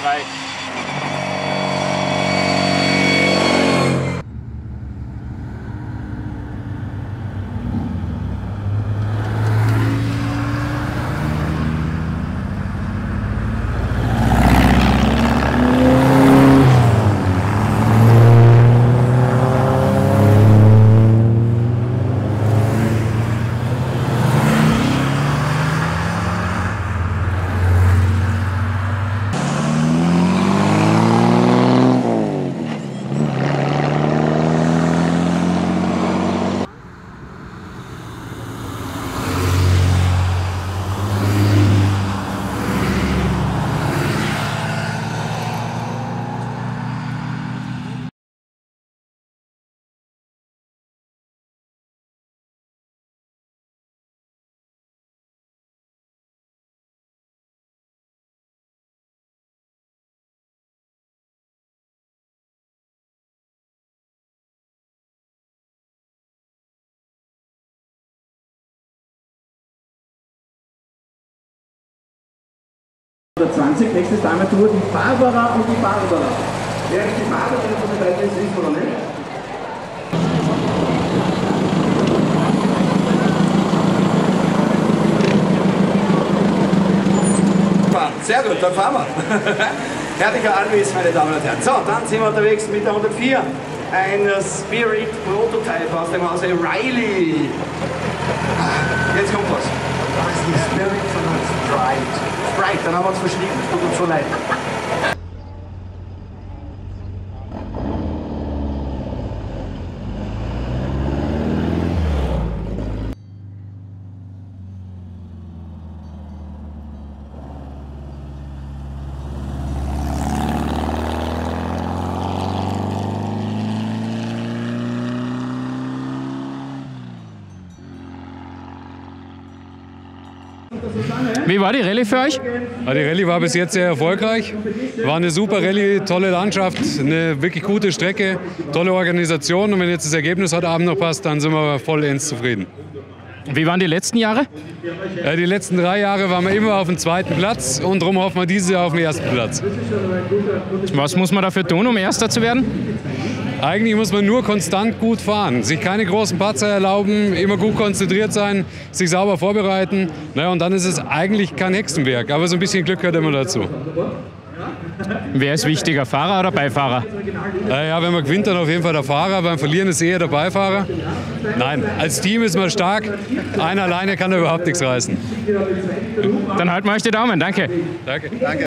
3. Der 20, nächstes Damentour, die Barbara und die Barbara. Wer ist die Barbara, der von der Seite ist oder nicht? Sehr gut, dann fahren wir. Herrlicher Anwes, meine Damen und Herren. So, dann sind wir unterwegs mit der 104. Ein Spirit Prototype aus dem Hause Riley. Jetzt kommt was. Das ist die Spirit von uns, Sprite. Dann haben wir uns verschrieben, das tut uns so leid. Wie war die Rallye für euch? Ja, die Rallye war bis jetzt sehr erfolgreich. War eine super Rallye, tolle Landschaft, eine wirklich gute Strecke, tolle Organisation. Und wenn jetzt das Ergebnis heute Abend noch passt, dann sind wir vollends zufrieden. Wie waren die letzten Jahre? Ja, die letzten 3 Jahre waren wir immer auf dem 2. Platz und darum hoffen wir dieses Jahr auf den 1. Platz. Was muss man dafür tun, um Erster zu werden? Eigentlich muss man nur konstant gut fahren, sich keine großen Patzer erlauben, immer gut konzentriert sein, sich sauber vorbereiten. Naja, und dann ist es eigentlich kein Hexenwerk, aber so ein bisschen Glück gehört immer dazu. Wer ist wichtiger, Fahrer oder Beifahrer? Ja, wenn man gewinnt, dann auf jeden Fall der Fahrer, beim Verlieren ist eher der Beifahrer. Nein, als Team ist man stark, einer alleine kann da überhaupt nichts reißen. Dann halten wir euch die Daumen, danke. Danke.